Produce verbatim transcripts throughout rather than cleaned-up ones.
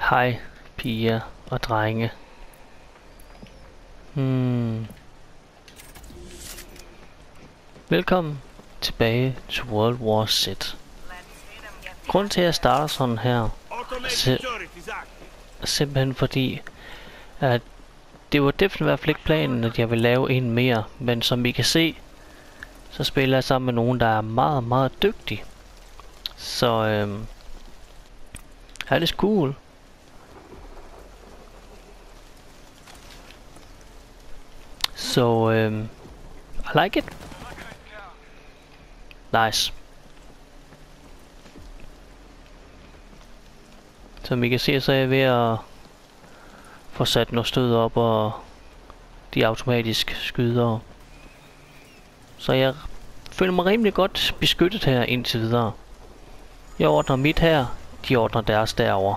Hej piger og drenge. Hmm. Velkommen tilbage til World War Z. Grunden til at jeg starter sådan her er simpelthen fordi at det var definitivt i hvert fald ikke planen at jeg vil lave en mere, men som I kan se, så spiller jeg sammen med nogen der er meget meget dygtige. Så øhm, er det cool. Så øhm, I like it. Nice. Som I kan se, så er jeg ved at få sat noget stød op og de automatisk skyder. Så jeg føler mig rimelig godt beskyttet her indtil videre. Jeg ordner mit her, de ordner deres derovre.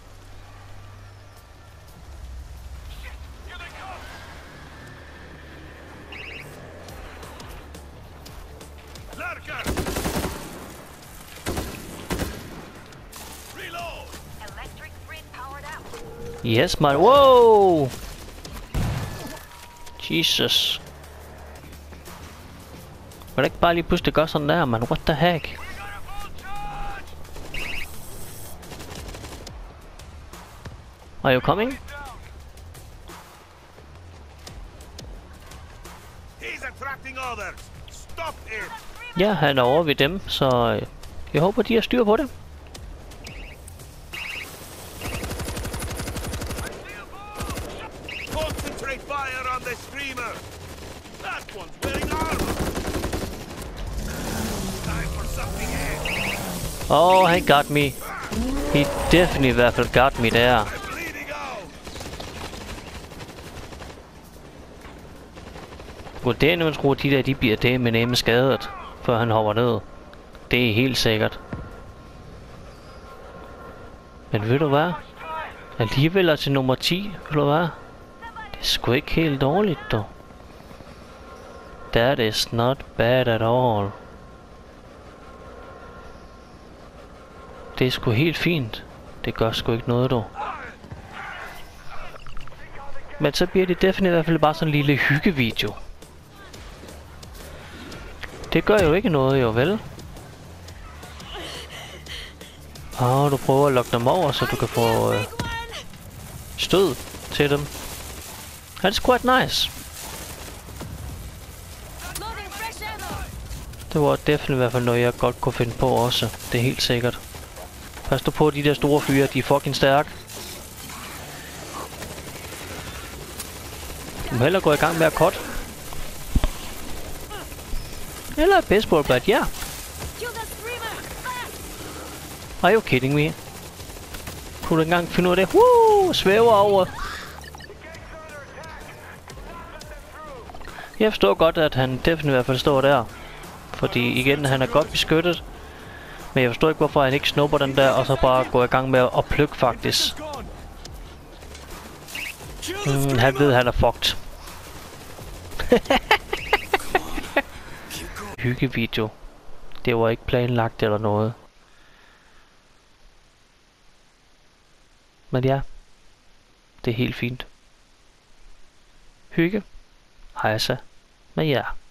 Yes, man. Wow! Jesus. Må det ikke bare lige pludselig gøre sådan der, man? What the heck? Are you coming? Ja, han er over ved dem, så jeg håber, de har styr på det. Oh, he got me. He definitely i hvert fald got me der. Hvordan man tror, de der de bliver det med nemme skadet, før han hopper ned. Det er helt sikkert. Men ved du hvad? Alligevel er til nummer ti, ved du hvad? Det er sgu ikke helt dårligt, dog. That is not bad at all. Det er sgu helt fint. Det gør sgu ikke noget, dog. Men så bliver det definitivt i hvert fald bare sådan en lille hyggevideo. Det gør jo ikke noget, jo vel? Åh, oh, du prøver at lokke dem over, så du kan få øh, stød til dem. Ja, det er quite nice. Det var definitivt i hvert fald noget, jeg godt kunne finde på også. Det er helt sikkert. Pas du på, de der store fyre, de er fucking stærke. Du må hellere gå i gang med at cut. Eller baseballbat, ja. Yeah. Are you kidding me? Kunne du engang finde ud af det? Woo! Svæver over. Jeg forstår godt, at han definitivt i hvert fald står der. Fordi igen, han er godt beskyttet. Men jeg forstår ikke, hvorfor han ikke snupper den der, og så bare går i gang med at plukke faktisk. Mm, han ved, han er fucked. Hyggevideo. Det var ikke planlagt eller noget. Men ja, det er helt fint. Hygge. Hejsa med jer.